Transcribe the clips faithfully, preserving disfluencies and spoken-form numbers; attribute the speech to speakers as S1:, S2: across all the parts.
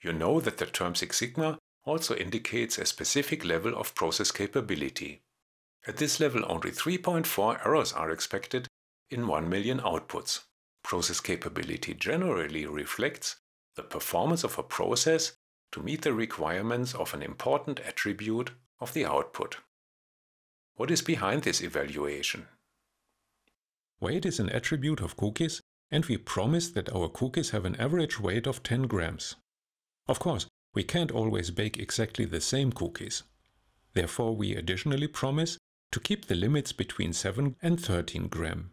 S1: You know that the term Six Sigma also indicates a specific level of process capability. At this level, only three point four errors are expected in one million outputs. Process capability generally reflects the performance of a process to meet the requirements of an important attribute of the output. What is behind this evaluation? Weight is an attribute of cookies, and we promise that our cookies have an average weight of ten grams. Of course, we can't always bake exactly the same cookies. Therefore, we additionally promise to keep the limits between seven and thirteen grams.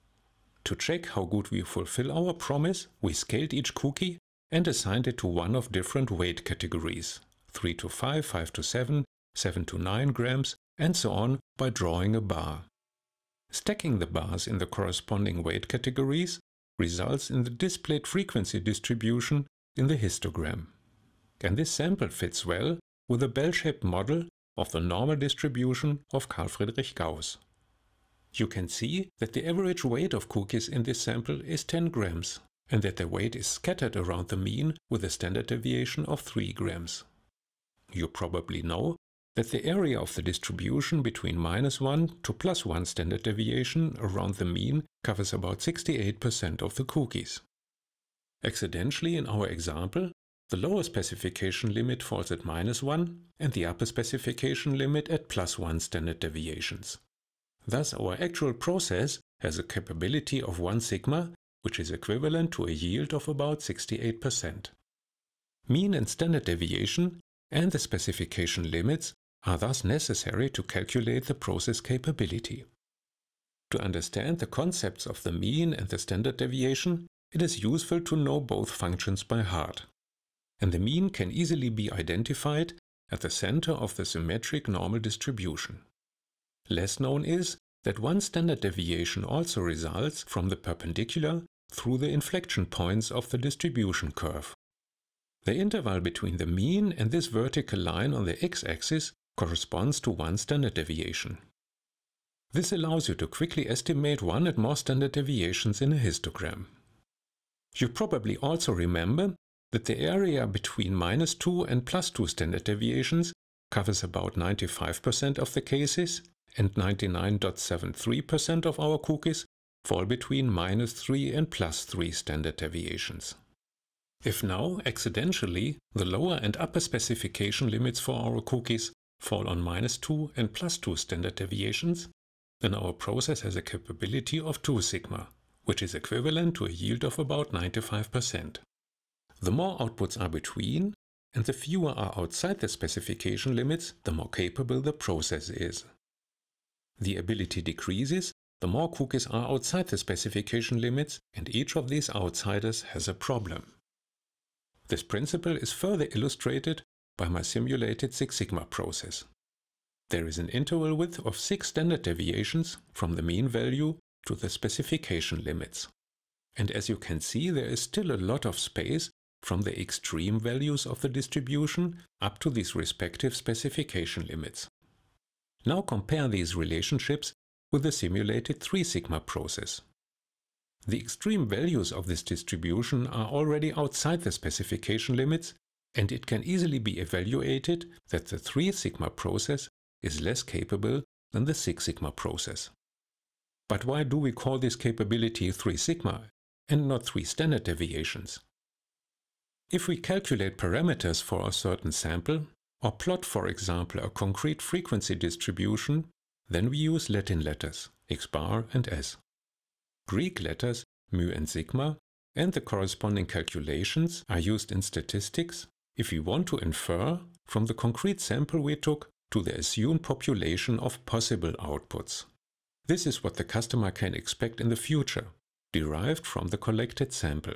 S1: To check how good we fulfill our promise, we scaled each cookie and assigned it to one of different weight categories, three to five, five to seven, seven to nine grams, and so on by drawing a bar. Stacking the bars in the corresponding weight categories results in the displayed frequency distribution in the histogram. And this sample fits well with a bell-shaped model of the normal distribution of Carl Friedrich Gauss. You can see that the average weight of cookies in this sample is ten grams, and that their weight is scattered around the mean with a standard deviation of three grams. You probably know that the area of the distribution between minus one to plus one standard deviation around the mean covers about sixty-eight percent of the cookies. Accidentally, in our example, the lower specification limit falls at minus one and the upper specification limit at plus one standard deviations. Thus, our actual process has a capability of one sigma, which is equivalent to a yield of about sixty-eight percent. Mean and standard deviation and the specification limits are thus necessary to calculate the process capability. To understand the concepts of the mean and the standard deviation, it is useful to know both functions by heart. And the mean can easily be identified at the center of the symmetric normal distribution. Less known is that one standard deviation also results from the perpendicular through the inflection points of the distribution curve. The interval between the mean and this vertical line on the x-axis corresponds to one standard deviation. This allows you to quickly estimate one and more standard deviations in a histogram. You probably also remember that the area between minus two and plus two standard deviations covers about ninety-five percent of the cases, and ninety-nine point seven three percent of our cookies fall between minus three and plus three standard deviations. If now, accidentally, the lower and upper specification limits for our cookies fall on minus two and plus two standard deviations, then our process has a capability of two sigma, which is equivalent to a yield of about ninety-five percent. The more outputs are between, and the fewer are outside the specification limits, the more capable the process is. The ability decreases the more cookies are outside the specification limits, and each of these outsiders has a problem. This principle is further illustrated by my simulated Six Sigma process. There is an interval width of six standard deviations from the mean value to the specification limits. And as you can see, there is still a lot of space from the extreme values of the distribution up to these respective specification limits. Now compare these relationships with the simulated Three Sigma process. The extreme values of this distribution are already outside the specification limits, and it can easily be evaluated that the Three Sigma process is less capable than the Six Sigma process. But why do we call this capability Three Sigma and not three standard deviations? If we calculate parameters for a certain sample, or plot, for example, a concrete frequency distribution, then we use Latin letters, x bar and s. Greek letters, mu and sigma, and the corresponding calculations are used in statistics if we want to infer from the concrete sample we took to the assumed population of possible outputs. This is what the customer can expect in the future, derived from the collected sample.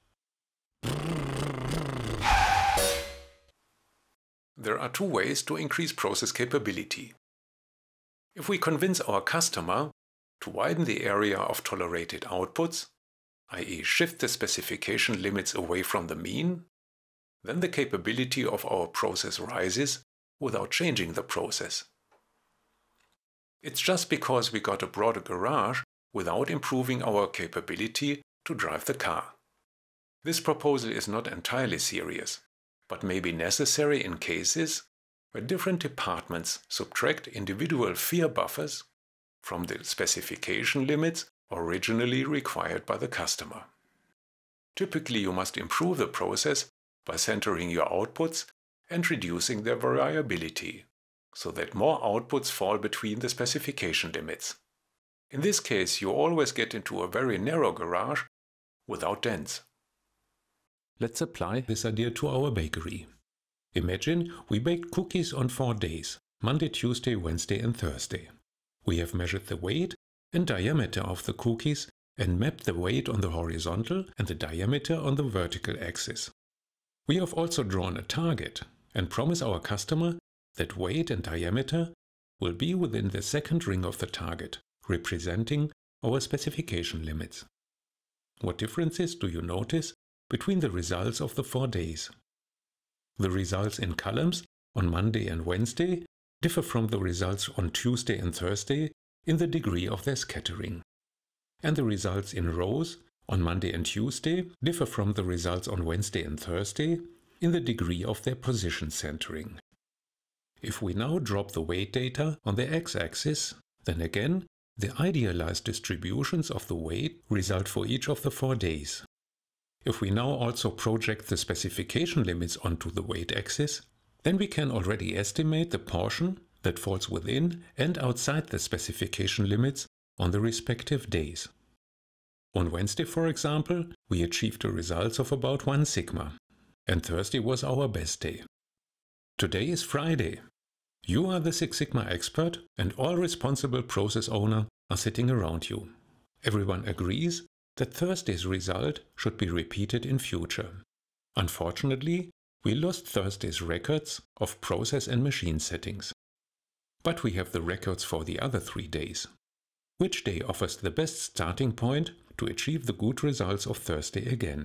S1: There are two ways to increase process capability. If we convince our customer to widen the area of tolerated outputs, that is shift the specification limits away from the mean, then the capability of our process rises without changing the process. It's just because we got a broader garage without improving our capability to drive the car. This proposal is not entirely serious. but may be necessary in cases where different departments subtract individual fear buffers from the specification limits originally required by the customer. Typically, you must improve the process by centering your outputs and reducing their variability, so that more outputs fall between the specification limits. In this case, you always get into a very narrow garage without dents. Let's apply this idea to our bakery. Imagine we baked cookies on four days, Monday, Tuesday, Wednesday and Thursday. We have measured the weight and diameter of the cookies and mapped the weight on the horizontal and the diameter on the vertical axis. We have also drawn a target and promise our customer that weight and diameter will be within the second ring of the target, representing our specification limits. What differences do you notice between the results of the four days? The results in columns on Monday and Wednesday differ from the results on Tuesday and Thursday in the degree of their scattering. And the results in rows on Monday and Tuesday differ from the results on Wednesday and Thursday in the degree of their position centering. If we now drop the weight data on the x-axis, then again, the idealized distributions of the weight result for each of the four days. If we now also project the specification limits onto the weight axis, then we can already estimate the portion that falls within and outside the specification limits on the respective days. On Wednesday, for example, we achieved the results of about one sigma, and Thursday was our best day. Today is Friday. You are the Six Sigma expert, and all responsible process owners are sitting around you. Everyone agrees that Thursday's result should be repeated in future. Unfortunately, we lost Thursday's records of process and machine settings. But we have the records for the other three days. Which day offers the best starting point to achieve the good results of Thursday again?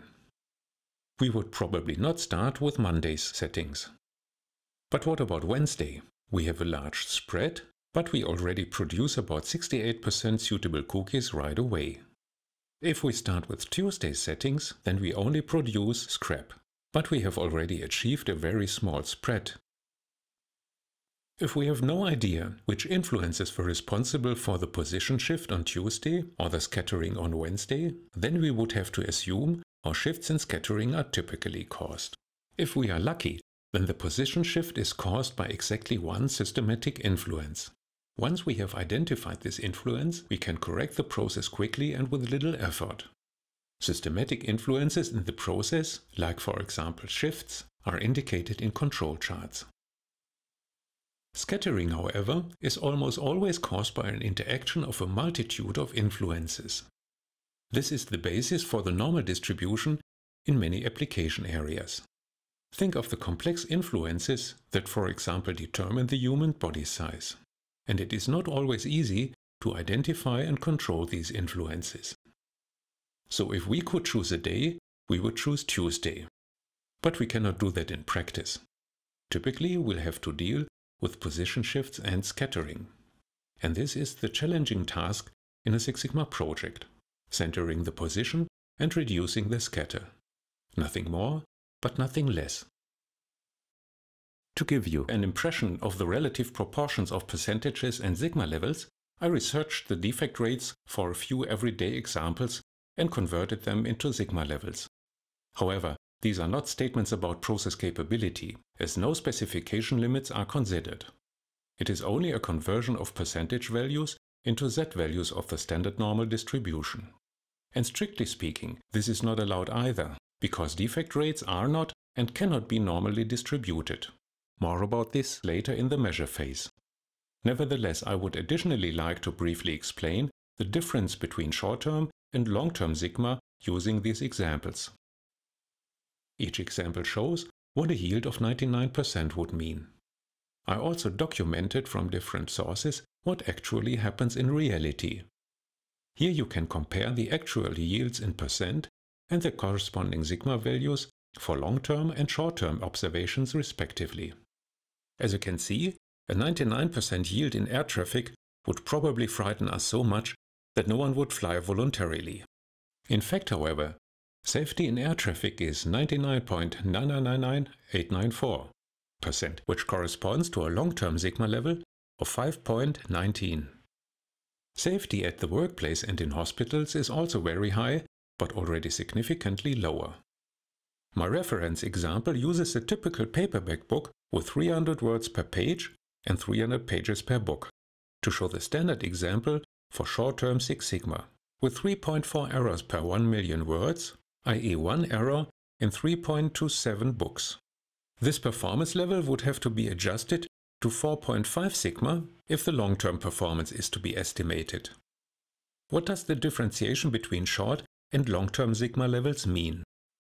S1: We would probably not start with Monday's settings. But what about Wednesday? We have a large spread, but we already produce about sixty-eight percent suitable cookies right away. If we start with Tuesday's settings, then we only produce scrap, but we have already achieved a very small spread. If we have no idea which influences were responsible for the position shift on Tuesday or the scattering on Wednesday, then we would have to assume how shifts in scattering are typically caused. If we are lucky, then the position shift is caused by exactly one systematic influence. Once we have identified this influence, we can correct the process quickly and with little effort. Systematic influences in the process, like for example shifts, are indicated in control charts. Scattering, however, is almost always caused by an interaction of a multitude of influences. This is the basis for the normal distribution in many application areas. Think of the complex influences that, for example, determine the human body size. And it is not always easy to identify and control these influences. So if we could choose a day, we would choose Tuesday. But we cannot do that in practice. Typically, we'll have to deal with position shifts and scattering. And this is the challenging task in a Six Sigma project, centering the position and reducing the scatter. Nothing more, but nothing less. To give you an impression of the relative proportions of percentages and sigma levels, I researched the defect rates for a few everyday examples and converted them into sigma levels. However, these are not statements about process capability, as no specification limits are considered. It is only a conversion of percentage values into Z values of the standard normal distribution. And strictly speaking, this is not allowed either, because defect rates are not and cannot be normally distributed. More about this later in the measure phase. Nevertheless, I would additionally like to briefly explain the difference between short-term and long-term sigma using these examples. Each example shows what a yield of ninety-nine percent would mean. I also documented from different sources what actually happens in reality. Here you can compare the actual yields in percent and the corresponding sigma values for long-term and short-term observations respectively. As you can see, a ninety-nine percent yield in air traffic would probably frighten us so much that no one would fly voluntarily. In fact, however, Safety in air traffic is ninety-nine point nine nine nine nine eight nine four percent, which corresponds to a long-term sigma level of five point one nine. Safety at the workplace and in hospitals is also very high, but already significantly lower. My reference example uses a typical paperback book with three hundred words per page and three hundred pages per book to show the standard example for short-term Six Sigma, with three point four errors per one million words, that is one error in three point two seven books. This performance level would have to be adjusted to four point five sigma if the long-term performance is to be estimated. What does the differentiation between short and long-term sigma levels mean?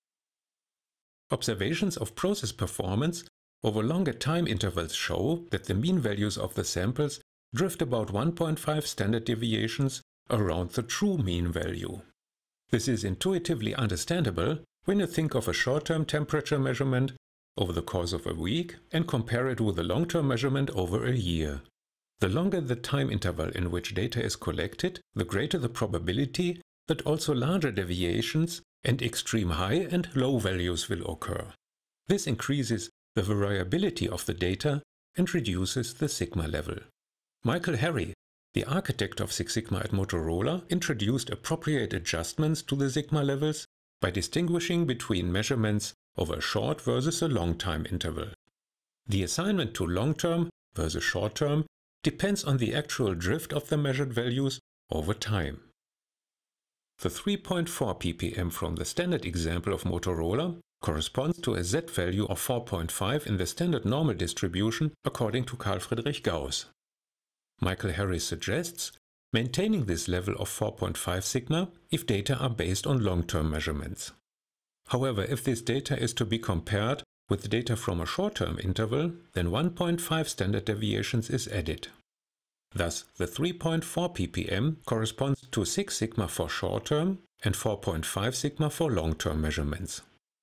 S1: Observations of process performance over longer time intervals show that the mean values of the samples drift about one point five standard deviations around the true mean value. This is intuitively understandable when you think of a short-term temperature measurement over the course of a week and compare it with a long-term measurement over a year. The longer the time interval in which data is collected, the greater the probability that also larger deviations and extreme high and low values will occur. This increases the variability of the data and reduces the sigma level. Michael Harry, the architect of Six Sigma at Motorola, introduced appropriate adjustments to the sigma levels by distinguishing between measurements over a short versus a long time interval. The assignment to long-term versus short-term depends on the actual drift of the measured values over time. The three point four p p m from the standard example of Motorola corresponds to a z-value of four point five in the standard normal distribution according to Carl Friedrich Gauss. Michael Harry suggests maintaining this level of four point five sigma if data are based on long-term measurements. However, if this data is to be compared with data from a short-term interval, then one point five standard deviations is added. Thus, the three point four p p m corresponds to six sigma for short-term and four point five sigma for long-term measurements.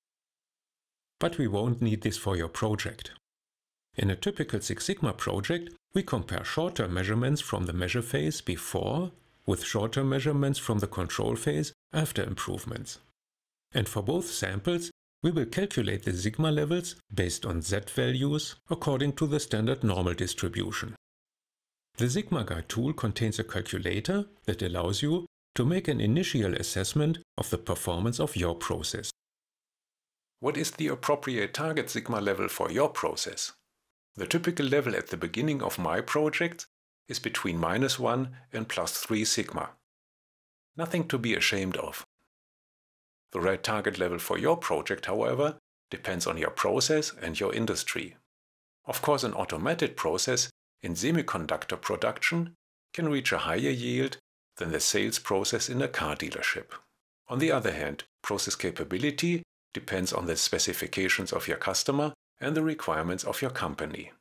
S1: But we won't need this for your project. In a typical Six Sigma project, we compare short-term measurements from the measure phase before with short-term measurements from the control phase after improvements. And for both samples, we will calculate the sigma levels based on z-values according to the standard normal distribution. The Sigma Guide tool contains a calculator that allows you to make an initial assessment of the performance of your process. What is the appropriate target sigma level for your process? The typical level at the beginning of my project is between minus one and plus three sigma. Nothing to be ashamed of. The right target level for your project, however, depends on your process and your industry. Of course, an automated process in semiconductor production can reach a higher yield than the sales process in a car dealership. On the other hand, process capability depends on the specifications of your customer and the requirements of your company.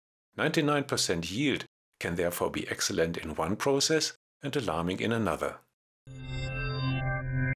S1: ninety-nine percent yield can therefore be excellent in one process and alarming in another.